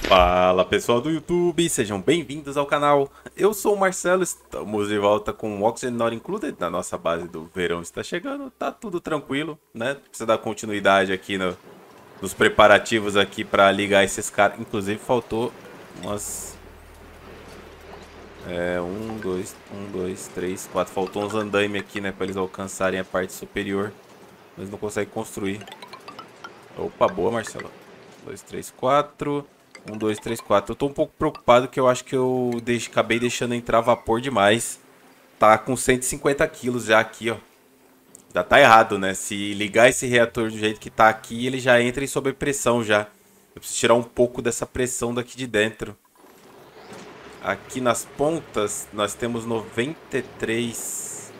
Fala pessoal do YouTube, sejam bem-vindos ao canal. Eu sou o Marcelo, estamos de volta com o Oxygen Not Included na nossa base do verão. Está chegando, tá tudo tranquilo, né? Precisa dar continuidade aqui nos preparativos aqui para ligar esses caras. Inclusive faltou umas... um, dois, três, quatro. Faltou uns andaime aqui, né? Para eles alcançarem a parte superior. Mas não conseguem construir. Opa, boa, Marcelo. 2, 3, 4... 1, 2, 3, 4. Eu tô um pouco preocupado que eu acho que eu acabei deixando entrar vapor demais. Tá com 150 quilos já aqui, ó. Já tá errado, né? Se ligar esse reator do jeito que tá aqui, ele já entra em sobrepressão já. Eu preciso tirar um pouco dessa pressão daqui de dentro. Aqui nas pontas, nós temos 93.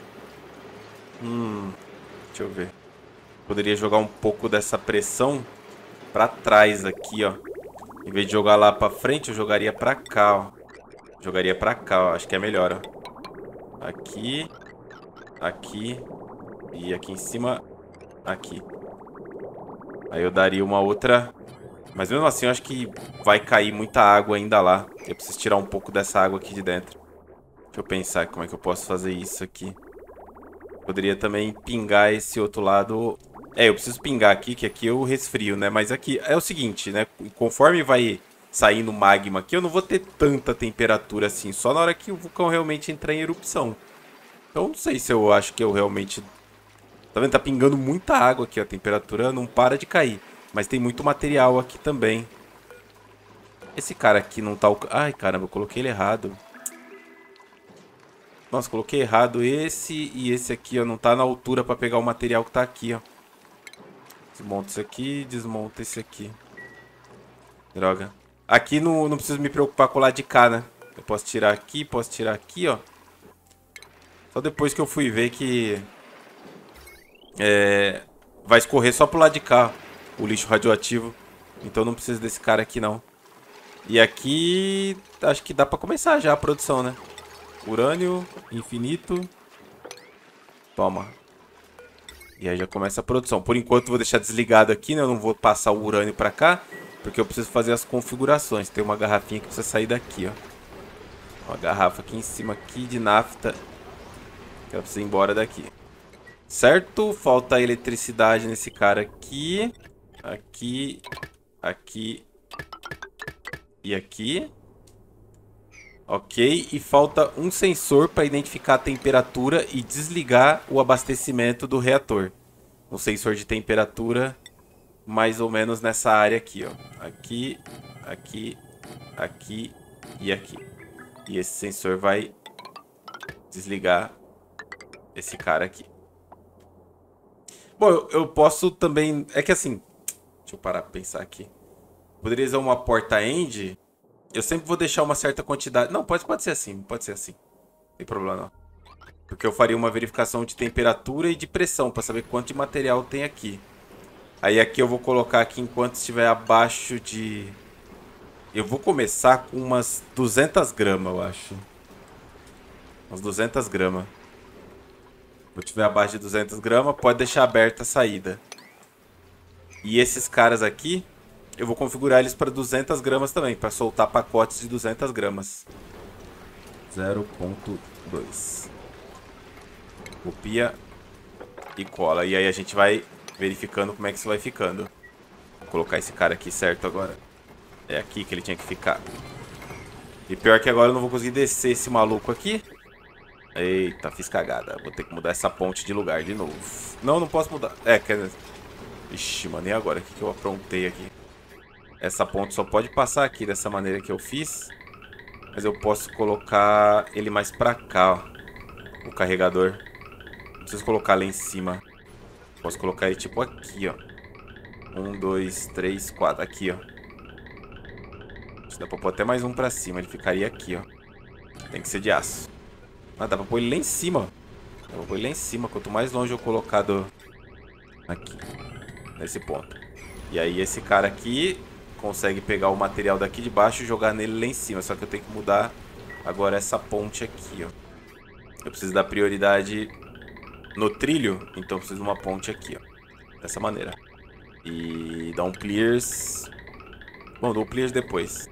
Deixa eu ver. Poderia jogar um pouco dessa pressão pra trás aqui, ó. Em vez de jogar lá pra frente, eu jogaria pra cá, ó. Jogaria pra cá, ó. Acho que é melhor, ó. Aqui. Aqui. E aqui em cima. Aqui. Aí eu daria uma outra... Mas mesmo assim, eu acho que vai cair muita água ainda lá. Eu preciso tirar um pouco dessa água aqui de dentro. Deixa eu pensar como é que eu posso fazer isso aqui. Poderia também pingar esse outro lado... eu preciso pingar aqui, que aqui eu resfrio, né? Mas aqui é o seguinte, né? Conforme vai saindo magma aqui, eu não vou ter tanta temperatura assim. Só na hora que o vulcão realmente entrar em erupção. Então não sei se eu acho que eu realmente... Tá vendo? Tá pingando muita água aqui, ó. A temperatura não para de cair. Mas tem muito material aqui também. Esse cara aqui não tá... Ai, caramba, eu coloquei ele errado. Nossa, coloquei errado esse e esse aqui, ó. Não tá na altura pra pegar o material que tá aqui, ó. Desmonta isso aqui, desmonta esse aqui. Droga. Aqui não preciso me preocupar com o lado de cá, né? Eu posso tirar aqui, ó. Só depois que eu fui ver que... vai escorrer só pro lado de cá, ó, o lixo radioativo. Então não precisa desse cara aqui, não. E aqui... acho que dá pra começar já a produção, né? Urânio, infinito. Toma. E aí já começa a produção. Por enquanto vou deixar desligado aqui, né? Eu não vou passar o urânio pra cá, porque eu preciso fazer as configurações. Tem uma garrafinha que precisa sair daqui, ó. Uma garrafa aqui em cima aqui de nafta. Que ela precisa ir embora daqui. Certo? Falta eletricidade nesse cara aqui. Aqui. Aqui. E aqui. Ok, e falta um sensor para identificar a temperatura e desligar o abastecimento do reator. Um sensor de temperatura mais ou menos nessa área aqui, ó. Aqui, aqui, aqui e aqui. E esse sensor vai desligar esse cara aqui. Bom, eu posso também... É que assim... Deixa eu parar pra pensar aqui. Poderia usar uma porta end... Eu sempre vou deixar uma certa quantidade... Não, pode ser assim, pode ser assim. Não tem problema não. Porque eu faria uma verificação de temperatura e de pressão para saber quanto de material tem aqui. Aí aqui eu vou colocar aqui enquanto estiver abaixo de... Eu vou começar com umas 200 gramas, eu acho. Umas 200 gramas. Se estiver abaixo de 200 gramas, pode deixar aberta a saída. E esses caras aqui... Eu vou configurar eles para 200 gramas também, para soltar pacotes de 200 gramas. 0.2. Copia e cola. E aí a gente vai verificando como é que isso vai ficando. Vou colocar esse cara aqui certo agora. É aqui que ele tinha que ficar. E pior que agora eu não vou conseguir descer esse maluco aqui. Eita, fiz cagada. Vou ter que mudar essa ponte de lugar de novo. Não posso mudar. Ixi, mano, e agora? O que eu aprontei aqui? Essa ponte só pode passar aqui dessa maneira que eu fiz. Mas eu posso colocar ele mais pra cá, ó. O carregador. Não preciso colocar lá em cima. Posso colocar ele tipo aqui, ó. 1, 2, 3, 4. Aqui, ó. Dá pra pôr até mais um pra cima. Ele ficaria aqui, ó. Tem que ser de aço. Ah, dá pra pôr ele lá em cima, ó. Dá pra pôr ele lá em cima. Quanto mais longe eu colocar do... Aqui. Nesse ponto. E aí esse cara aqui... consegue pegar o material daqui de baixo e jogar nele lá em cima. Só que eu tenho que mudar agora essa ponte aqui, ó. Eu preciso dar prioridade no trilho, então eu preciso de uma ponte aqui, ó. Dessa maneira. E dar um clears... Bom, dou um clears depois.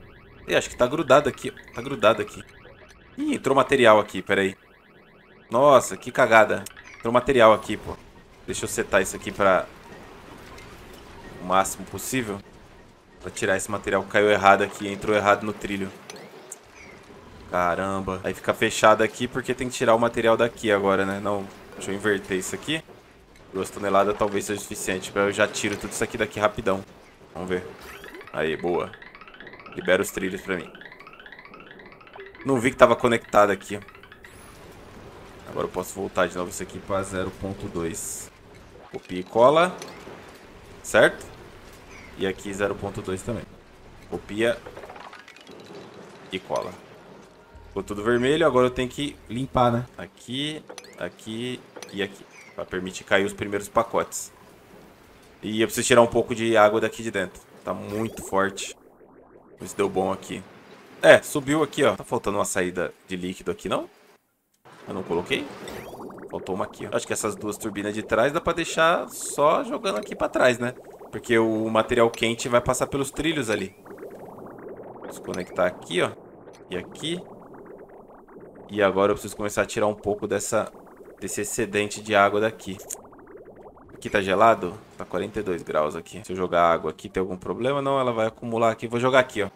Acho que tá grudado aqui. Tá grudado aqui. Ih, entrou material aqui, peraí. Nossa, que cagada. Entrou material aqui, pô. Deixa eu setar isso aqui pra o máximo possível. Pra tirar esse material que caiu errado aqui. Entrou errado no trilho. Caramba. Aí fica fechado aqui porque tem que tirar o material daqui agora, né? Não, deixa eu inverter isso aqui. 2 toneladas talvez seja suficiente. Eu já tiro tudo isso aqui daqui rapidão. Vamos ver. Aí, boa. Libera os trilhos pra mim. Não vi que tava conectado aqui. Agora eu posso voltar de novo isso aqui pra 0.2. Copia e cola. Certo? E aqui 0.2 também. Copia e cola. Ficou tudo vermelho, agora eu tenho que limpar, né? Aqui, aqui e aqui. Pra permitir cair os primeiros pacotes. E eu preciso tirar um pouco de água daqui de dentro. Tá muito forte. Isso deu bom aqui. É, subiu aqui, ó. Tá faltando uma saída de líquido aqui, não? Eu não coloquei? Faltou uma aqui, ó. Acho que essas 2 turbinas de trás dá pra deixar só jogando aqui pra trás, né? Porque o material quente vai passar pelos trilhos ali. Vou conectar aqui, ó. E aqui. E agora eu preciso começar a tirar um pouco desse excedente de água daqui. Aqui tá gelado? Tá 42 graus aqui. Se eu jogar água aqui, tem algum problema? Não, ela vai acumular aqui. Vou jogar aqui, ó.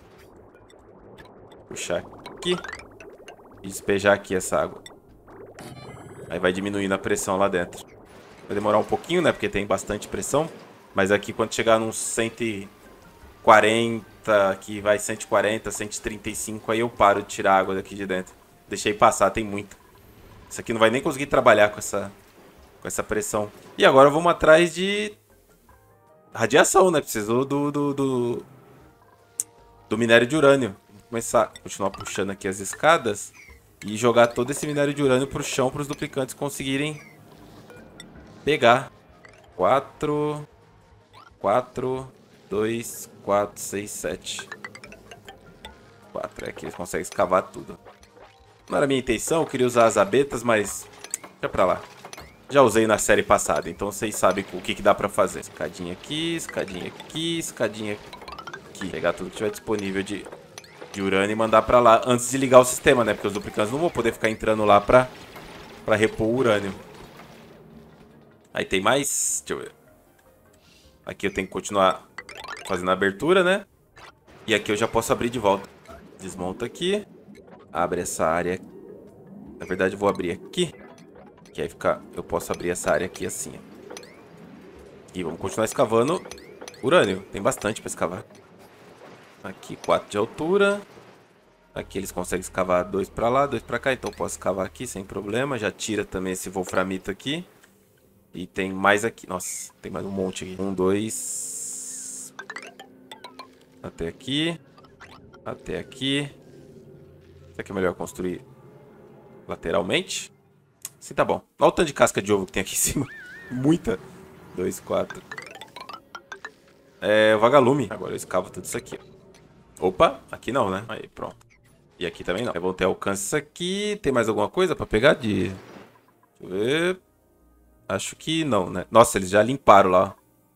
Puxar aqui. E despejar aqui essa água. Aí vai diminuindo a pressão lá dentro. Vai demorar um pouquinho, né? Porque tem bastante pressão. Mas aqui quando chegar nos 140, aqui vai 140, 135, aí eu paro de tirar a água daqui de dentro. Deixei passar, tem muita. Isso aqui não vai nem conseguir trabalhar com essa pressão. E agora vamos atrás de radiação, né? Precisou do minério de urânio. Vou começar a continuar puxando aqui as escadas e jogar todo esse minério de urânio pro chão para os duplicantes conseguirem pegar. 4, 2, 4, 6, 7. 4, é que eles conseguem escavar tudo. Não era minha intenção, eu queria usar as abetas, mas deixa pra lá. Já usei na série passada, então vocês sabem o que dá pra fazer. Escadinha aqui, escadinha aqui, escadinha aqui. Pegar tudo que tiver disponível de urânio e mandar pra lá antes de ligar o sistema, né? Porque os duplicantes não vão poder ficar entrando lá pra repor o urânio. Aí tem mais... Deixa eu ver. Aqui eu tenho que continuar fazendo a abertura, né? E aqui eu já posso abrir de volta. Desmonta aqui. Abre essa área. Na verdade eu vou abrir aqui. Que aí fica... Eu posso abrir essa área aqui assim, ó. E vamos continuar escavando urânio. Tem bastante pra escavar. Aqui 4 de altura. Aqui eles conseguem escavar 2 pra lá, 2 pra cá. Então eu posso escavar aqui sem problema. Já tira também esse wolframito aqui. E tem mais aqui. Nossa, tem mais um monte aqui. 1, 2. Até aqui. Até aqui. Será que é melhor construir lateralmente? Sim, tá bom. Olha o tanto de casca de ovo que tem aqui em cima. Muita. 2, 4. É, vagalume. Agora eu escavo tudo isso aqui. Opa, aqui não, né? Aí, pronto. E aqui também não. É bom ter alcance isso aqui. Tem mais alguma coisa pra pegar de... Deixa eu ver... Acho que não, né? Nossa, eles já limparam lá, ó.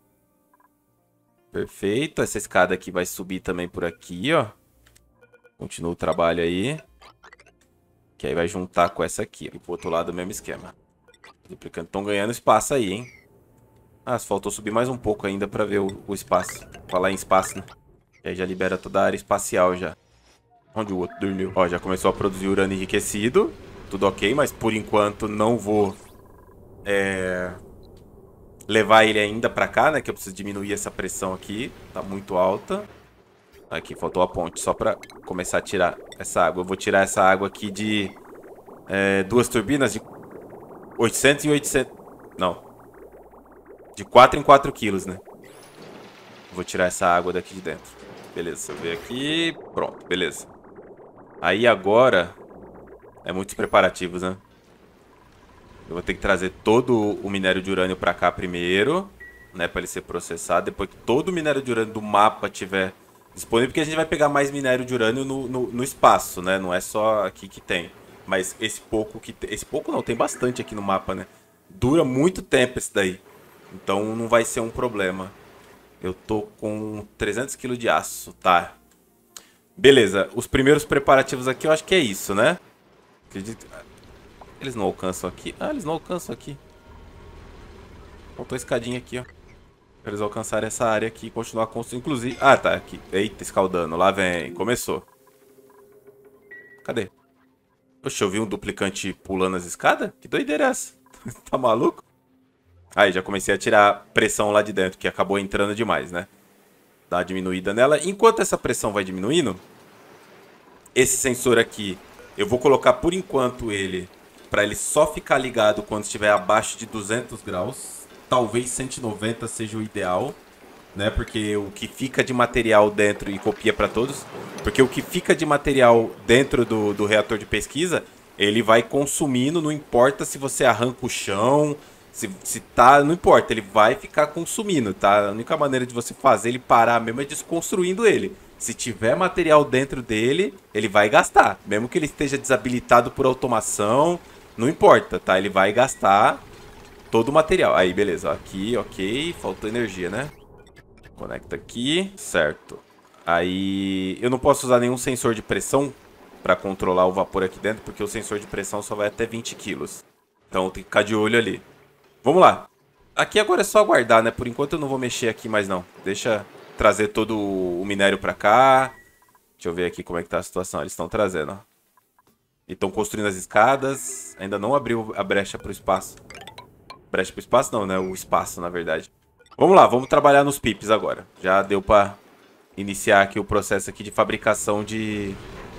Perfeito. Essa escada aqui vai subir também por aqui, ó. Continua o trabalho aí. Que aí vai juntar com essa aqui. E pro outro lado o mesmo esquema. Os duplicantes estão ganhando espaço aí, hein? Ah, faltou subir mais um pouco ainda pra ver o espaço. Falar em espaço, né? E aí já libera toda a área espacial já. Onde o outro dormiu? Ó, já começou a produzir urânio enriquecido. Tudo ok, mas por enquanto não vou... levar ele ainda pra cá, né? Que eu preciso diminuir essa pressão aqui. Tá muito alta. Aqui, faltou a ponte. Só pra começar a tirar essa água. Eu vou tirar essa água aqui de... 2 turbinas de 800 e 800... Não. De 4 em 4 quilos, né? Vou tirar essa água daqui de dentro. Beleza, deixa eu ver aqui. Pronto, beleza. Aí agora... É muitos preparativos, né? Eu vou ter que trazer todo o minério de urânio pra cá primeiro, né, pra ele ser processado. Depois que todo o minério de urânio do mapa tiver disponível, porque a gente vai pegar mais minério de urânio no espaço, né? Não é só aqui que tem. Mas esse pouco que... Esse pouco não, tem bastante aqui no mapa, né? Dura muito tempo esse daí. Então não vai ser um problema. Eu tô com 300 kg de aço, tá? Beleza, os primeiros preparativos aqui eu acho que é isso, né? Acredito... Eles não alcançam aqui. Ah, eles não alcançam aqui. Faltou a escadinha aqui, ó. Pra eles alcançarem essa área aqui e continuar construindo. Inclusive... Ah, tá, aqui. Eita, escaldando. Lá vem. Começou. Cadê? Oxe, eu vi um duplicante pulando as escadas? Que doideira é essa? Tá maluco? Aí, já comecei a tirar pressão lá de dentro, que acabou entrando demais, né? Dá uma diminuída nela. Enquanto essa pressão vai diminuindo, esse sensor aqui, eu vou colocar por enquanto ele para ele só ficar ligado quando estiver abaixo de 200 graus. Talvez 190 seja o ideal, né? Porque o que fica de material dentro, e copia para todos, porque o que fica de material dentro do reator de pesquisa, ele vai consumindo, não importa se você arranca o chão, se tá, não importa, ele vai ficar consumindo, tá? A única maneira de você fazer ele parar mesmo é desconstruindo ele. Se tiver material dentro dele, ele vai gastar, mesmo que ele esteja desabilitado por automação, não importa, tá? Ele vai gastar todo o material. Aí, beleza, aqui, ok, faltou energia, né? Conecta aqui, certo. Aí eu não posso usar nenhum sensor de pressão para controlar o vapor aqui dentro, porque o sensor de pressão só vai até 20 quilos. Então tem que ficar de olho ali. Vamos lá. Aqui agora é só aguardar, né? Por enquanto eu não vou mexer aqui mais não. Deixa trazer todo o minério para cá. Deixa eu ver aqui como é que tá a situação. Eles estão trazendo, ó. E estão construindo as escadas. Ainda não abriu a brecha para o espaço. Brecha para o espaço não, né? O espaço, na verdade. Vamos lá, vamos trabalhar nos pips agora. Já deu para iniciar aqui o processo aqui de fabricação de...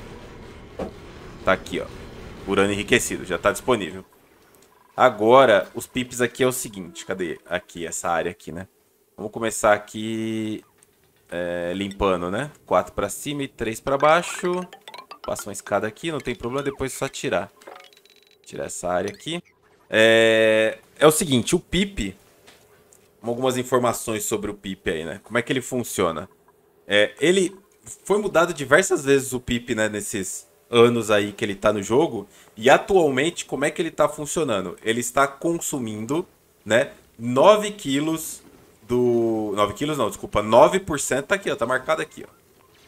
Tá aqui, ó. Urânio enriquecido, já tá disponível. Agora, os pips aqui é o seguinte. Cadê? Aqui, essa área aqui, né? Vamos começar aqui limpando, né? 4 para cima e 3 para baixo. Passa uma escada aqui, não tem problema. Depois é só tirar. Tirar essa área aqui. É o seguinte, o pip... Algumas informações sobre o pip aí, né? Como é que ele funciona? Ele foi mudado diversas vezes o pip, né? Nesses anos aí que ele tá no jogo. E atualmente, como é que ele tá funcionando? Ele está consumindo, né? 9 quilos do... 9 quilos não, desculpa. 9% tá aqui, ó. Tá marcado aqui, ó.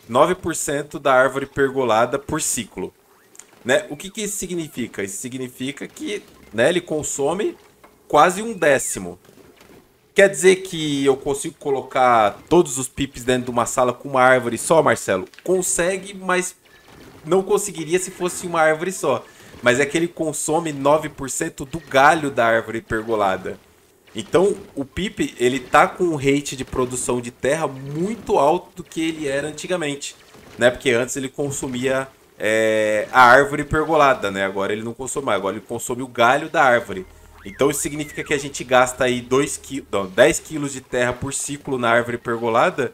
9% da árvore pergolada por ciclo. Né? O que que isso significa? Isso significa que, né, ele consome quase 1/10. Quer dizer que eu consigo colocar todos os pips dentro de uma sala com uma árvore só, Marcelo? Consegue, mas não conseguiria se fosse uma árvore só. Mas é que ele consome 9% do galho da árvore pergolada. Então, o pip, ele tá com um rate de produção de terra muito alto do que ele era antigamente, né? Porque antes ele consumia a árvore pergolada, né? Agora ele não consome mais, agora ele consome o galho da árvore. Então isso significa que a gente gasta aí 10 quilos de terra por ciclo na árvore pergolada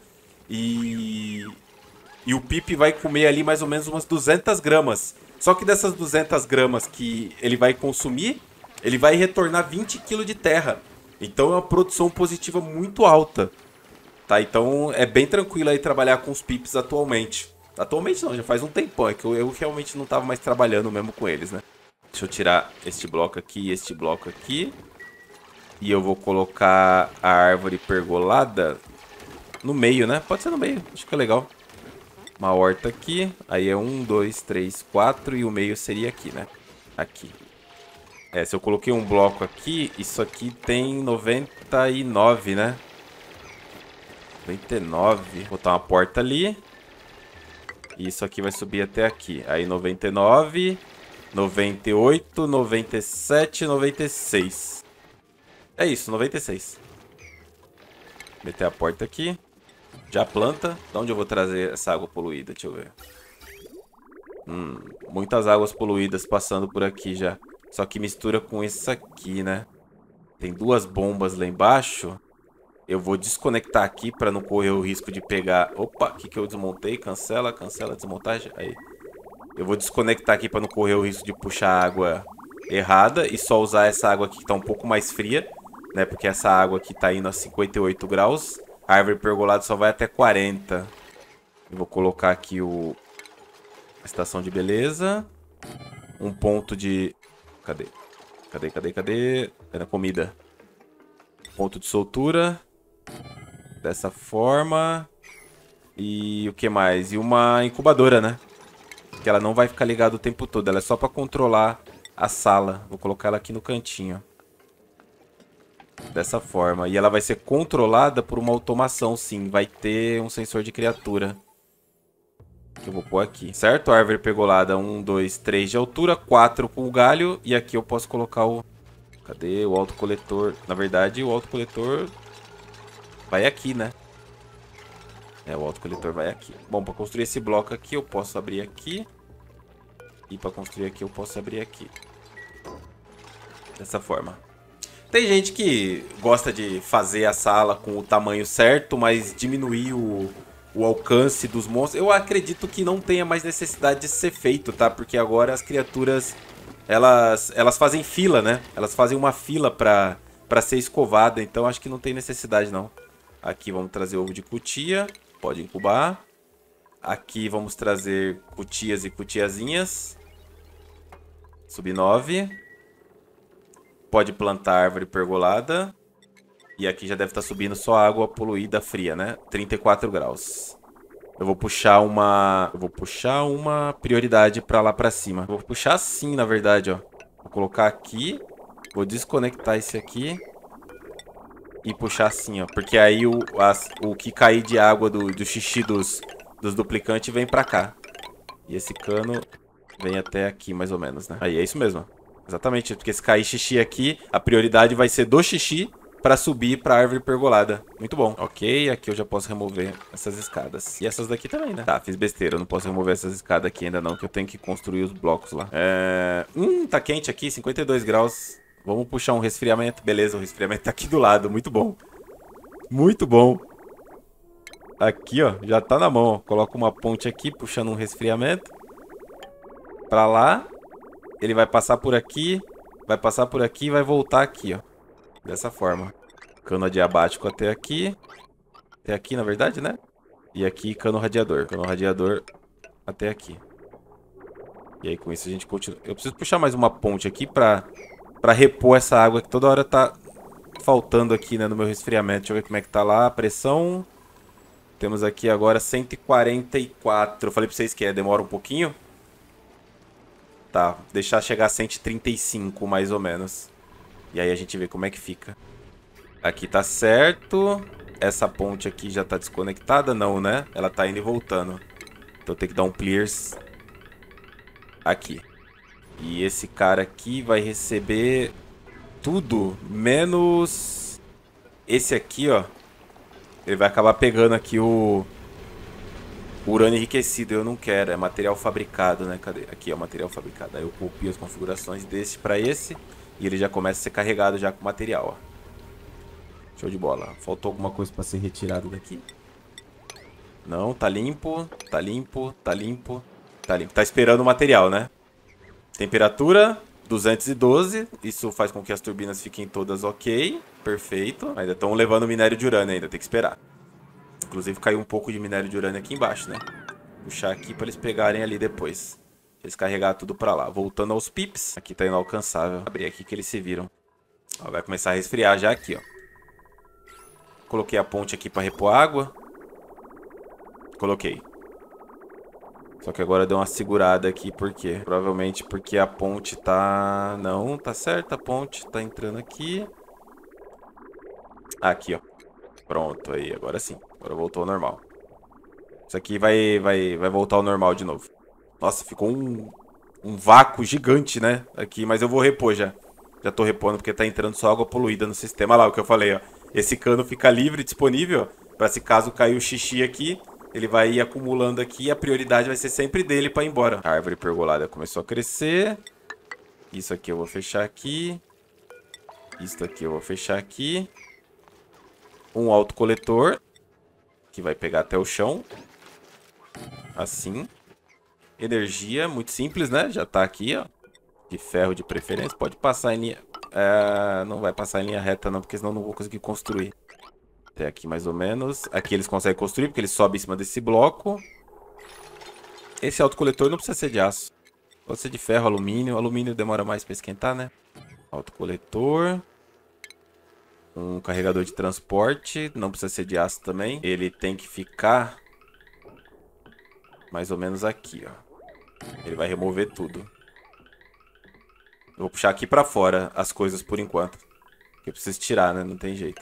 e o pip vai comer ali mais ou menos umas 200 gramas. Só que dessas 200 gramas que ele vai consumir, ele vai retornar 20 quilos de terra. Então é uma produção positiva muito alta. Tá? Então é bem tranquilo aí trabalhar com os pips atualmente. Atualmente não, já faz um tempão. É que eu realmente não estava mais trabalhando mesmo com eles, né? Deixa eu tirar este bloco aqui e este bloco aqui. E eu vou colocar a árvore pergolada no meio, né? Pode ser no meio, acho que é legal. Uma horta aqui. Aí é 1, 2, 3, 4. E o meio seria aqui, né? Aqui. Se eu coloquei um bloco aqui, isso aqui tem 99, né? 99. Vou botar uma porta ali. E isso aqui vai subir até aqui. Aí 99, 98, 97, 96. É isso, 96. Meter a porta aqui. Já planta. De onde eu vou trazer essa água poluída? Deixa eu ver. Muitas águas poluídas passando por aqui já. Só que mistura com isso aqui, né? Tem duas bombas lá embaixo. Eu vou desconectar aqui para não correr o risco de pegar... Opa, o que eu desmontei? Cancela, cancela, desmontagem. Aí. Eu vou desconectar aqui para não correr o risco de puxar água errada e só usar essa água aqui que tá um pouco mais fria, né? Porque essa água aqui tá indo a 58 graus. A árvore pergolada só vai até 40. Eu vou colocar aqui a estação de beleza. Um ponto de... Cadê? Cadê? Era comida. Ponto de soltura. Dessa forma. E o que mais? E uma incubadora, né? Que ela não vai ficar ligada o tempo todo. Ela é só pra controlar a sala. Vou colocar ela aqui no cantinho. Dessa forma. E ela vai ser controlada por uma automação, sim. Vai ter um sensor de criatura. Que eu vou pôr aqui. Certo? A árvore pergolada. 1, 2, 3 de altura. 4 com o galho. E aqui eu posso colocar o... Cadê o autocoletor? Na verdade, o autocoletor vai aqui, né? É, o autocoletor vai aqui. Bom, para construir esse bloco aqui, eu posso abrir aqui. E para construir aqui, eu posso abrir aqui. Dessa forma. Tem gente que gosta de fazer a sala com o tamanho certo, mas diminuir o alcance dos monstros. Eu acredito que não tenha mais necessidade de ser feito, tá? Porque agora as criaturas, elas fazem fila, né? Elas fazem uma fila pra ser escovada, então acho que não tem necessidade, não. Aqui vamos trazer ovo de cutia, pode incubar. Aqui vamos trazer cutias e cutiazinhas. Sub 9. Pode plantar árvore pergolada. E aqui já deve estar subindo só água poluída fria, né? 34 graus. Eu vou puxar uma prioridade pra lá pra cima. Vou puxar assim, na verdade, ó. Vou colocar aqui. Vou desconectar esse aqui. E puxar assim, ó. Porque aí o que cair de água do xixi dos duplicantes vem pra cá. E esse cano vem até aqui, mais ou menos, né? Aí é isso mesmo. Exatamente, porque se cair xixi aqui, a prioridade vai ser do xixi pra subir pra árvore pergolada. Muito bom. Ok, aqui eu já posso remover essas escadas. E essas daqui também, né? Tá, fiz besteira. Eu não posso remover essas escadas aqui ainda não, que eu tenho que construir os blocos lá. Tá quente aqui, 52 graus. Vamos puxar um resfriamento. Beleza, o resfriamento tá aqui do lado. Muito bom. Muito bom. Aqui, ó, já tá na mão, ó. Coloca uma ponte aqui, puxando um resfriamento. Pra lá. Ele vai passar por aqui, e vai voltar aqui, ó. Dessa forma. Cano adiabático até aqui. Até aqui, na verdade, né? E aqui, cano radiador. Cano radiador até aqui. E aí, com isso, a gente continua. Eu preciso puxar mais uma ponte aqui pra repor essa água que toda hora tá faltando aqui, né, no meu resfriamento. Deixa eu ver como é que tá lá a pressão. Temos aqui agora 144. Eu falei pra vocês que demora um pouquinho. Tá, deixar chegar a 135 mais ou menos. E aí a gente vê como é que fica. Aqui tá certo. Essa ponte aqui já tá desconectada? Não, né? Ela tá indo e voltando. Então tem que dar um clears aqui. E esse cara aqui vai receber tudo, menos esse aqui, ó. Ele vai acabar pegando aqui o urânio enriquecido. Eu não quero, é material fabricado, né? Cadê? Aqui é o material fabricado. Aí eu copio as configurações desse pra esse. E ele já começa a ser carregado já com material, ó. Show de bola. Faltou alguma coisa pra ser retirado daqui? Não, tá limpo. Tá limpo, tá limpo. Tá limpo. Tá esperando o material, né? Temperatura 212. Isso faz com que as turbinas fiquem todas ok. Perfeito. Ainda estão levando minério de urânio ainda. Tem que esperar. Inclusive caiu um pouco de minério de urânio aqui embaixo, né? Puxar aqui pra eles pegarem ali depois. Eles carregar tudo pra lá. Voltando aos pips. Aqui tá inalcançável. Abrir aqui que eles se viram. Ó, vai começar a resfriar já aqui, ó. Coloquei a ponte aqui pra repor água. Coloquei. Só que agora deu uma segurada aqui, por quê? Provavelmente porque a ponte tá... Não, tá certa a ponte. Tá entrando aqui. Aqui, ó. Pronto, aí, agora sim. Agora voltou ao normal. Isso aqui vai voltar ao normal de novo. Nossa, ficou um vácuo gigante, né? Aqui, mas eu vou repor já. Já tô repondo porque tá entrando só água poluída no sistema. Olha lá o que eu falei, ó. Esse cano fica livre, disponível, pra se caso cair o xixi aqui, ele vai ir acumulando aqui e a prioridade vai ser sempre dele pra ir embora. A árvore pergolada começou a crescer. Isso aqui eu vou fechar aqui. Isso aqui eu vou fechar aqui. Um autocoletor, que vai pegar até o chão. Assim. Energia, muito simples, né? Já tá aqui, ó. De ferro de preferência. Pode passar em linha... não vai passar em linha reta não, porque senão não vou conseguir construir. Até aqui mais ou menos. Aqui eles conseguem construir, porque eles sobem em cima desse bloco. Esse autocoletor não precisa ser de aço. Pode ser de ferro, alumínio. Alumínio demora mais para esquentar, né? Autocoletor. Um carregador de transporte. Não precisa ser de aço também. Ele tem que ficar Mais ou menos aqui, ó. Ele vai remover tudo. Eu vou puxar aqui pra fora as coisas por enquanto. Porque eu preciso tirar, né? Não tem jeito.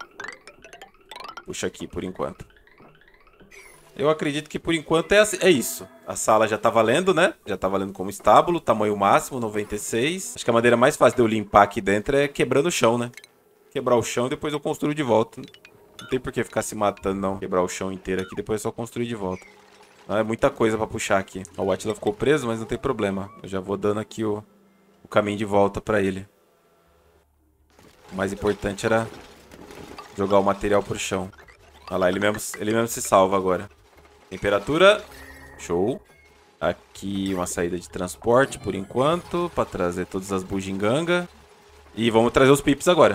Puxa aqui por enquanto. Eu acredito que por enquanto é isso. A sala já tá valendo, né? Já tá valendo como estábulo. Tamanho máximo, 96. Acho que a maneira mais fácil de eu limpar aqui dentro é quebrando o chão, né? Quebrar o chão e depois eu construo de volta. Não tem por que ficar se matando, não. Quebrar o chão inteiro aqui, depois é só construir de volta. Não, é muita coisa pra puxar aqui. Ó, o Attila ficou preso, mas não tem problema. Eu já vou dando aqui o caminho de volta pra ele. O mais importante era jogar o material pro chão. Olha lá, ele mesmo se salva agora. Temperatura. Show. Aqui uma saída de transporte por enquanto. Pra trazer todas as bugigangas. E vamos trazer os pips agora.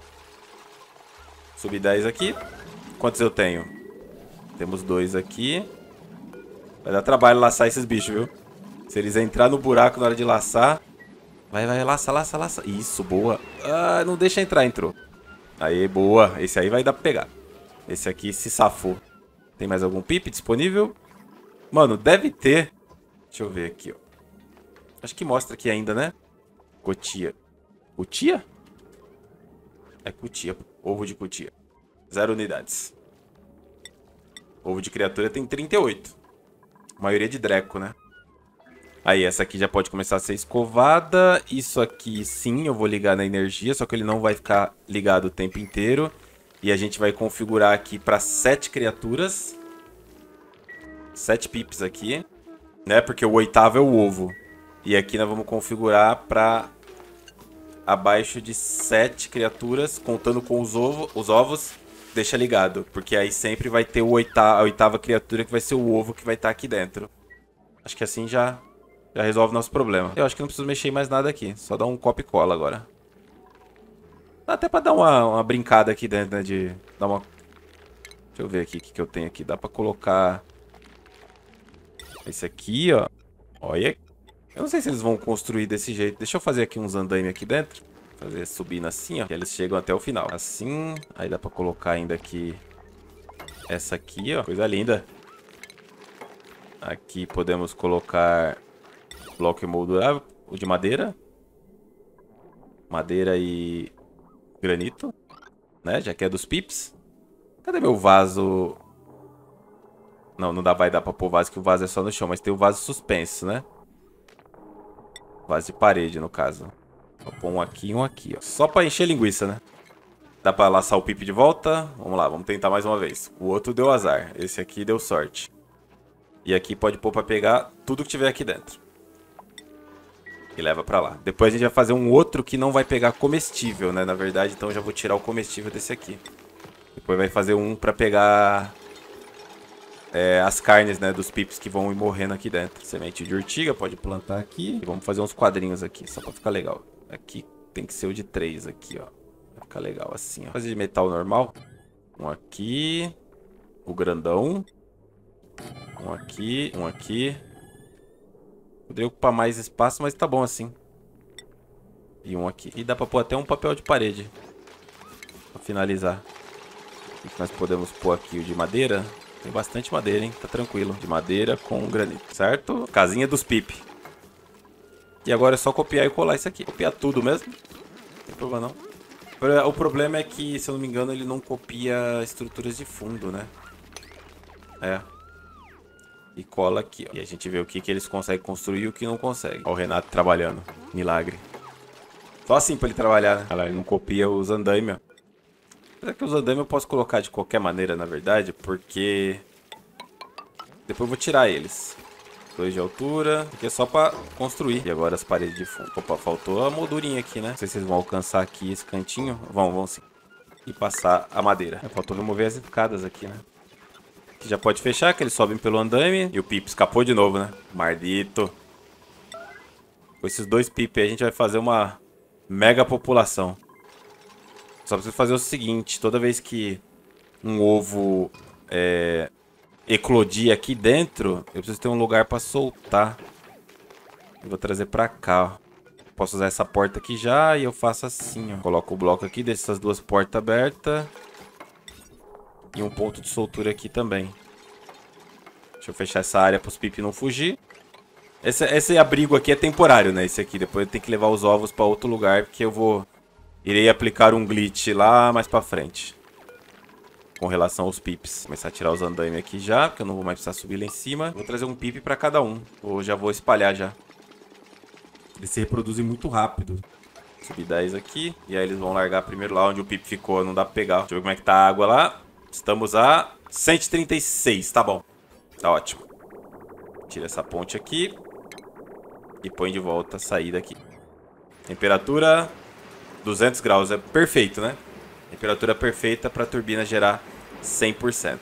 Subir 10 aqui. Quantos eu tenho? Temos 2 aqui. Vai dar trabalho laçar esses bichos, viu? Se eles entrar no buraco na hora de laçar. Vai, laça, laça, laça. Isso, boa. Ah, não deixa entrar, entrou. Aí, boa. Esse aí vai dar pra pegar. Esse aqui se safou. Tem mais algum pip disponível? Mano, deve ter. Deixa eu ver aqui, ó. Acho que mostra aqui ainda, né? Cotia. Cutia? É cutia. Ovo de cutia. 0 unidades. Ovo de criatura tem 38. A maioria de Dreco, né? Aí, essa aqui já pode começar a ser escovada. Isso aqui, sim, eu vou ligar na energia. Só que ele não vai ficar ligado o tempo inteiro. E a gente vai configurar aqui para 7 criaturas. 7 pips aqui. Né? Porque o 8º é o ovo. E aqui nós vamos configurar para abaixo de 7 criaturas. Contando com os ovos. Deixa ligado. Porque aí sempre vai ter a 8ª criatura que vai ser o ovo que vai estar aqui dentro. Acho que assim já resolve o nosso problema. Eu acho que não preciso mexer em mais nada aqui. Só dar um copy e cola agora. Dá até pra dar uma brincada aqui dentro, né? De dar uma... Deixa eu ver aqui o que eu tenho aqui. Dá pra colocar... Esse aqui, ó. Olha. Eu não sei se eles vão construir desse jeito. Deixa eu fazer aqui uns andaime aqui dentro. Fazer subindo assim, ó. E eles chegam até o final. Assim. Aí dá pra colocar ainda aqui... Essa aqui, ó. Coisa linda. Aqui podemos colocar... Bloco emoldurável. O de madeira. Madeira e... Granito. Né? Já que é dos pips. Cadê meu vaso? Não, vai dar pra pôr vaso, que o vaso é só no chão. Mas tem o vaso suspenso, né? Vaso de parede, no caso. Vou pôr um aqui e um aqui, ó. Só pra encher linguiça, né? Dá pra laçar o pip de volta. Vamos lá, vamos tentar mais uma vez. O outro deu azar. Esse aqui deu sorte. E aqui pode pôr pra pegar tudo que tiver aqui dentro. E leva pra lá. Depois a gente vai fazer um outro que não vai pegar comestível, né? Na verdade, então eu já vou tirar o comestível desse aqui. Depois vai fazer um pra pegar as carnes, né? Dos pips que vão ir morrendo aqui dentro. Semente de urtiga, pode plantar aqui. E vamos fazer uns quadrinhos aqui, só pra ficar legal. Aqui tem que ser o de 3 aqui, ó. Vai ficar legal assim, ó. Fazer de metal normal. Um aqui. O grandão. Um aqui, um aqui. Poderia ocupar mais espaço, mas tá bom assim. E um aqui. E dá pra pôr até um papel de parede. Pra finalizar. O que nós podemos pôr aqui? O de madeira. Tem bastante madeira, hein? Tá tranquilo. De madeira com granito, certo? Casinha dos pip. E agora é só copiar e colar isso aqui. Copiar tudo mesmo. Não tem problema não. O problema é que, se eu não me engano, ele não copia estruturas de fundo, né? É. E cola aqui, ó. E a gente vê o que eles conseguem construir e o que não conseguem. Ó o Renato trabalhando. Milagre. Só assim pra ele trabalhar, né? Olha lá, ele não copia os andaime, ó. Apesar que os andaime eu posso colocar de qualquer maneira, na verdade, porque... Depois eu vou tirar eles. 2 de altura, aqui é só pra construir. E agora as paredes de fundo. Opa, faltou a moldurinha aqui, né? Não sei se vocês vão alcançar aqui esse cantinho. Vão sim. E passar a madeira. Faltou remover as escadas aqui, né? Já pode fechar, que eles sobem pelo andaime. E o Pip escapou de novo, né? Mardito. Com esses 2 Pip aí, a gente vai fazer uma mega população. Só preciso fazer o seguinte. Toda vez que um ovo eclodir aqui dentro, eu preciso ter um lugar pra soltar. Eu vou trazer pra cá, ó. Posso usar essa porta aqui já e eu faço assim, ó. Coloco o bloco aqui, deixo essas 2 portas abertas. E um ponto de soltura aqui também. Deixa eu fechar essa área para os Pip não fugir. Esse abrigo aqui é temporário, né? Esse aqui. Depois eu tenho que levar os ovos para outro lugar, porque irei aplicar um glitch lá mais para frente. Com relação aos pips. Começar a tirar os andaime aqui já, porque eu não vou mais precisar subir lá em cima. Vou trazer um pip para cada um. Ou já vou espalhar já. Eles se reproduzem muito rápido. Subir 10 aqui. E aí eles vão largar primeiro lá onde o pip ficou. Não dá pra pegar. Deixa eu ver como é que tá a água lá. Estamos a 136. Tá bom. Tá ótimo. Tira essa ponte aqui. E põe de volta a saída aqui. Temperatura 200 graus. É perfeito, né? Temperatura perfeita para a turbina gerar 100%.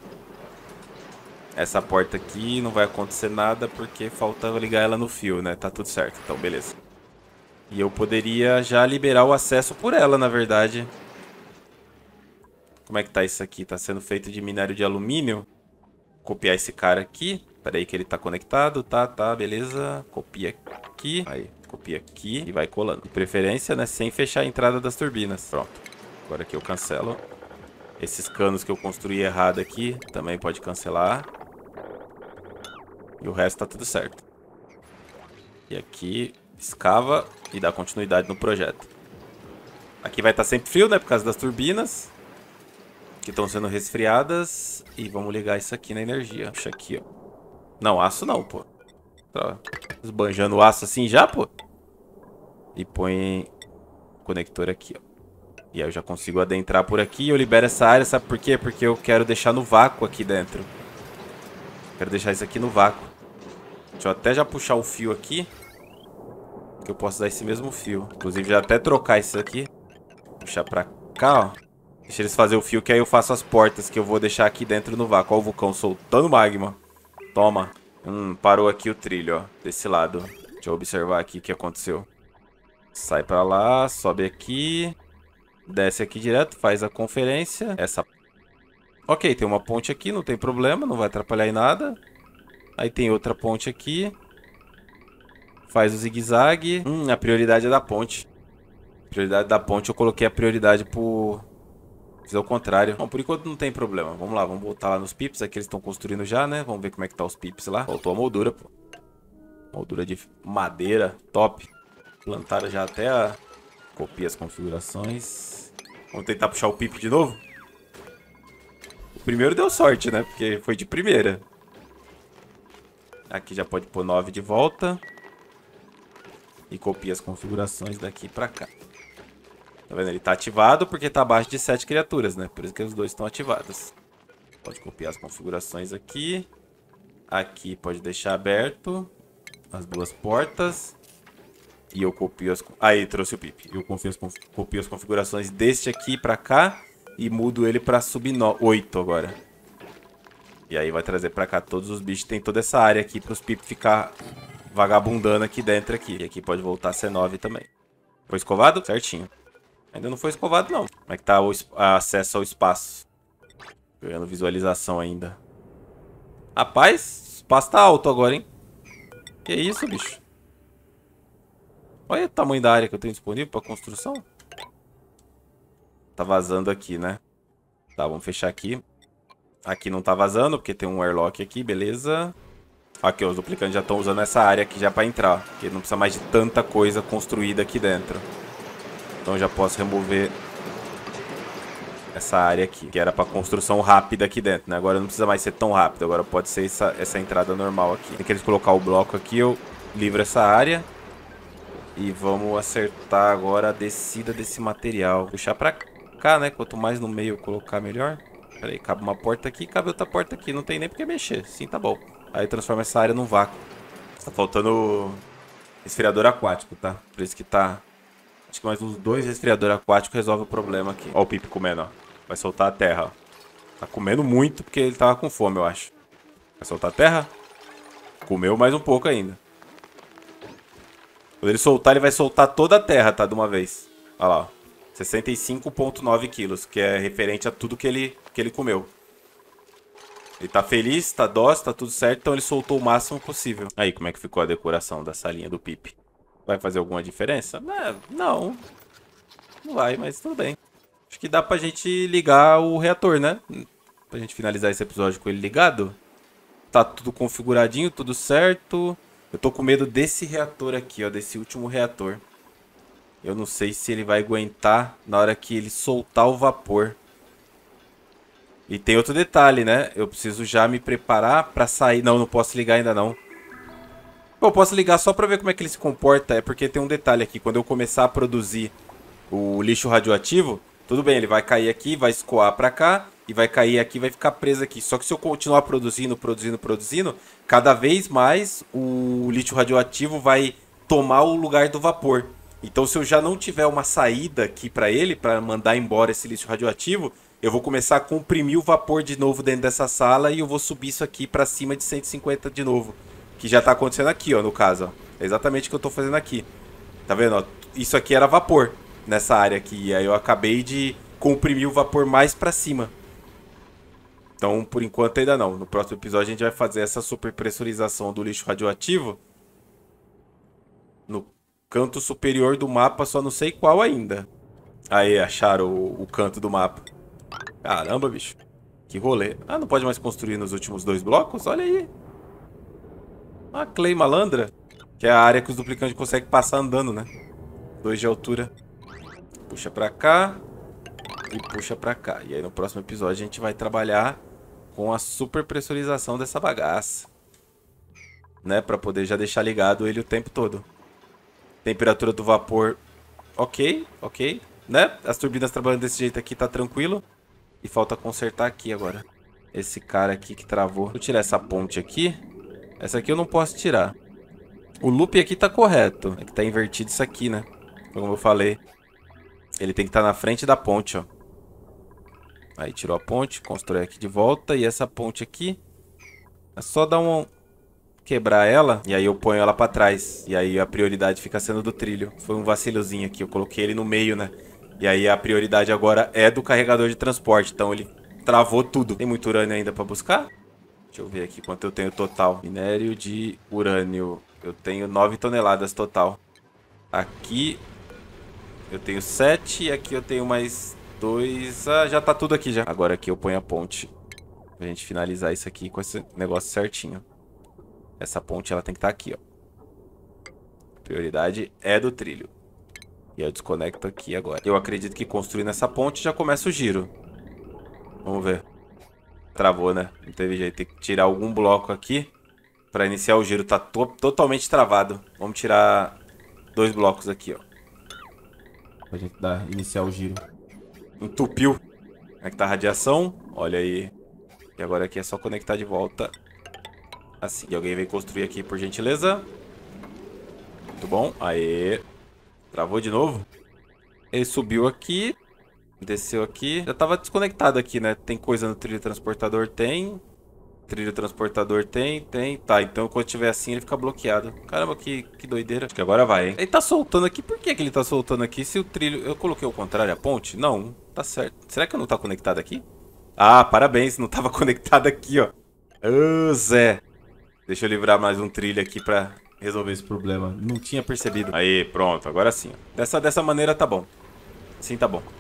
Essa porta aqui não vai acontecer nada porque falta ligar ela no fio, né? Tá tudo certo. Então, beleza. E eu poderia já liberar o acesso por ela, na verdade. Como é que tá isso aqui? Tá sendo feito de minério de alumínio. Vou copiar esse cara aqui. Pera aí que ele tá conectado. Tá, beleza. Copia aqui. Aí, copia aqui e vai colando. De preferência, né? Sem fechar a entrada das turbinas. Pronto. Agora aqui eu cancelo. Esses canos que eu construí errado aqui também pode cancelar. E o resto tá tudo certo. E aqui escava e dá continuidade no projeto. Aqui vai estar sempre frio, né? Por causa das turbinas. Que estão sendo resfriadas. E vamos ligar isso aqui na energia. Puxa aqui, ó. Não, aço não, pô. Tá esbanjando o aço assim já, pô. E põe o conector aqui, ó. E aí eu já consigo adentrar por aqui e eu libero essa área, sabe por quê? Porque eu quero deixar no vácuo aqui dentro. Quero deixar isso aqui no vácuo. Deixa eu até já puxar o fio aqui. Que eu posso usar esse mesmo fio. Inclusive já até trocar isso aqui. Puxar pra cá, ó. Deixa eles fazer o fio que aí eu faço as portas que eu vou deixar aqui dentro no vácuo. Ó o vulcão soltando magma. Toma. Parou aqui o trilho, ó. Desse lado. Deixa eu observar aqui o que aconteceu. Sai pra lá, sobe aqui. Desce aqui direto, faz a conferência. Ok, tem uma ponte aqui, não tem problema, não vai atrapalhar em nada. Aí tem outra ponte aqui. Faz o zigue-zague. A prioridade é da ponte. Prioridade da ponte, eu coloquei a prioridade por... Fiz ao contrário. Bom, por enquanto não tem problema. Vamos lá, vamos voltar lá nos pips. Aqui eles estão construindo já, né? Vamos ver como é que tá os pips lá. Faltou a moldura, pô. Moldura de madeira, top. Plantaram já até a... Copia as configurações. Vamos tentar puxar o pip de novo? O primeiro deu sorte, né? Porque foi de primeira. Aqui já pode pôr 9 de volta. E copia as configurações daqui pra cá. Tá vendo? Ele tá ativado porque tá abaixo de 7 criaturas, né? Por isso que os dois estão ativados. Pode copiar as configurações aqui. Aqui pode deixar aberto as duas portas. E eu copio as... Aí, trouxe o pip. Eu copio as configurações deste aqui pra cá. E mudo ele pra sub 8 agora. E aí vai trazer pra cá todos os bichos. Tem toda essa área aqui pros pip ficar vagabundando aqui dentro aqui. E aqui pode voltar a ser 9 também. Foi escovado? Certinho. Ainda não foi escovado, não. Como é que tá o acesso ao espaço? Ganhando visualização ainda. Rapaz, o espaço tá alto agora, hein? Que isso, bicho? Olha o tamanho da área que eu tenho disponível para construção. Tá vazando aqui, né? Tá, vamos fechar aqui. Aqui não tá vazando, porque tem um airlock aqui, beleza. Aqui, os duplicantes já estão usando essa área aqui já para entrar. Porque não precisa mais de tanta coisa construída aqui dentro. Então já posso remover essa área aqui, que era para construção rápida aqui dentro, né? Agora não precisa mais ser tão rápido, agora pode ser essa entrada normal aqui. Tem que eles colocar o bloco aqui, eu livro essa área. E vamos acertar agora a descida desse material. Puxar pra cá, né? Quanto mais no meio eu colocar, melhor. Pera aí, cabe uma porta aqui, cabe outra porta aqui. Não tem nem porque mexer. Sim, tá bom. Aí transforma essa área num vácuo. Tá faltando resfriador aquático, tá? Por isso que tá... Acho que mais uns 2 resfriadores aquáticos resolve o problema aqui. Ó o Pip comendo, ó. Vai soltar a terra, ó. Tá comendo muito porque ele tava com fome, eu acho. Vai soltar a terra? Comeu mais um pouco ainda. Quando ele soltar, ele vai soltar toda a terra, tá? De uma vez. Olha lá, ó. 65,9 quilos, que é referente a tudo que ele comeu. Ele tá feliz, tá dócil, tá tudo certo, então ele soltou o máximo possível. Aí, como é que ficou a decoração da salinha do Pip? Vai fazer alguma diferença? Não. Não vai, mas tudo bem. Acho que dá pra gente ligar o reator, né? Pra gente finalizar esse episódio com ele ligado. Tá tudo configuradinho, tudo certo. Eu tô com medo desse reator aqui, ó, desse último reator. Eu não sei se ele vai aguentar na hora que ele soltar o vapor. E tem outro detalhe, né? Eu preciso já me preparar pra sair. Não, não posso ligar ainda não. Pô, eu posso ligar só pra ver como é que ele se comporta. É porque tem um detalhe aqui. Quando eu começar a produzir o lixo radioativo, tudo bem, ele vai cair aqui, vai escoar pra cá. E vai cair aqui, vai ficar preso aqui. Só que se eu continuar produzindo, cada vez mais o lixo radioativo vai tomar o lugar do vapor. Então, se eu já não tiver uma saída aqui pra ele, pra mandar embora esse lixo radioativo, eu vou começar a comprimir o vapor de novo dentro dessa sala e eu vou subir isso aqui pra cima de 150 de novo. Que já tá acontecendo aqui, ó, no caso, ó. É exatamente o que eu tô fazendo aqui. Tá vendo, ó? Isso aqui era vapor nessa área aqui. E aí eu acabei de comprimir o vapor mais pra cima. Então, por enquanto ainda não. No próximo episódio a gente vai fazer essa superpressurização do lixo radioativo no canto superior do mapa, só não sei qual ainda. Aí, acharam o canto do mapa. Caramba, bicho. Que rolê. Ah, não pode mais construir nos últimos 2 blocos? Olha aí. Ah, Clay Malandra. Que é a área que os duplicantes conseguem passar andando, né? 2 de altura. Puxa pra cá. E puxa pra cá. E aí no próximo episódio a gente vai trabalhar com a superpressurização dessa bagaça. Né? Pra poder já deixar ligado ele o tempo todo. Temperatura do vapor. Ok, ok. Né? As turbinas trabalhando desse jeito aqui tá tranquilo. E falta consertar aqui agora. Esse cara aqui que travou. Vou tirar essa ponte aqui. Essa aqui eu não posso tirar. O loop aqui tá correto. É que tá invertido isso aqui, né? Como eu falei. Ele tem que estar na frente da ponte, ó. Aí tirou a ponte, constrói aqui de volta. E essa ponte aqui, é só dar um... quebrar ela. E aí eu ponho ela pra trás. E aí a prioridade fica sendo do trilho. Foi um vacilozinho aqui, eu coloquei ele no meio, né? E aí a prioridade agora é do carregador de transporte. Então ele travou tudo. Tem muito urânio ainda pra buscar? Deixa eu ver aqui quanto eu tenho total. Minério de urânio. Eu tenho 9 toneladas total. Aqui eu tenho 7 e aqui eu tenho mais 2. Ah, já tá tudo aqui já. Agora aqui eu ponho a ponte. Pra gente finalizar isso aqui com esse negócio certinho. Essa ponte ela tem que estar aqui, ó. A prioridade é do trilho. E eu desconecto aqui agora. Eu acredito que construindo essa ponte já começa o giro. Vamos ver. Travou, né? Não teve jeito. Tem que tirar algum bloco aqui pra iniciar o giro. Tá totalmente travado. Vamos tirar 2 blocos aqui, ó. Pra gente iniciar o giro. Entupiu. Como é que tá a radiação? Olha aí. E agora aqui é só conectar de volta. Assim. E alguém vem construir aqui, por gentileza. Muito bom. Aê. Travou de novo. Ele subiu aqui. Desceu aqui. Já tava desconectado aqui, né? Tem coisa no trilho transportador? Tem. Trilho transportador tem. Tá, então quando tiver assim ele fica bloqueado. Caramba, que doideira. Acho que agora vai, hein? Ele tá soltando aqui. Por que que ele tá soltando aqui se o trilho... Eu coloquei ao contrário a ponte? Não, tá certo. Será que eu não tá conectado aqui? Ah, parabéns. Não tava conectado aqui, ó. Ô, Zé. Deixa eu livrar mais um trilho aqui pra resolver esse problema. Não tinha percebido. Aí, pronto. Agora sim. Dessa maneira tá bom. Assim tá bom.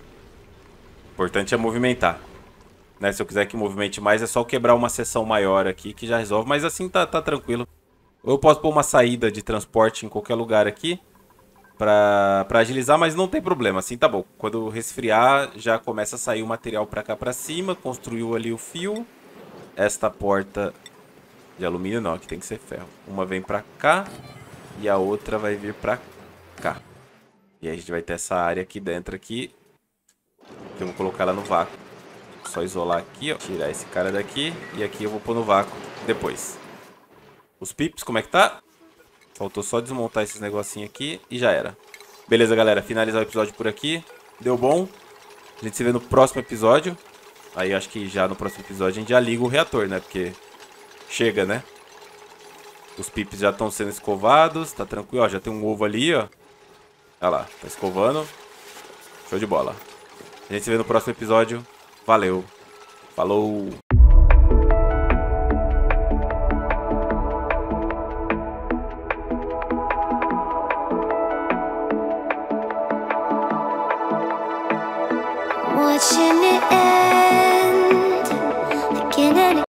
O importante é movimentar. Né? Se eu quiser que movimente mais, é só quebrar uma seção maior aqui que já resolve. Mas assim tá tranquilo. Ou eu posso pôr uma saída de transporte em qualquer lugar aqui pra agilizar, mas não tem problema. Assim tá bom. Quando resfriar, já começa a sair o material pra cá pra cima. Construiu ali o fio. Esta porta de alumínio não, aqui tem que ser ferro. Uma vem pra cá e a outra vai vir pra cá. E aí a gente vai ter essa área aqui dentro aqui. Que eu vou colocar ela no vácuo. Só isolar aqui, ó. Tirar esse cara daqui. E aqui eu vou pôr no vácuo depois. Os pips, como é que tá? Faltou só desmontar esses negocinhos aqui e já era. Beleza, galera. Finalizar o episódio por aqui. Deu bom. A gente se vê no próximo episódio. Aí acho que já no próximo episódio a gente já liga o reator, né? Porque chega, né? Os pips já estão sendo escovados. Tá tranquilo, ó. Já tem um ovo ali, ó. Olha lá. Tá escovando. Show de bola. A gente se vê no próximo episódio. Valeu. Falou. Watching it end again and